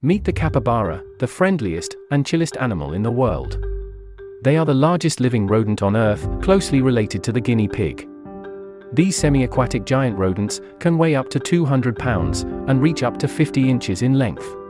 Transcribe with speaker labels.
Speaker 1: Meet the capybara, the friendliest and chillest animal in the world. They are the largest living rodent on Earth, closely related to the guinea pig. These semi-aquatic giant rodents can weigh up to 200 pounds and reach up to 50 inches in length.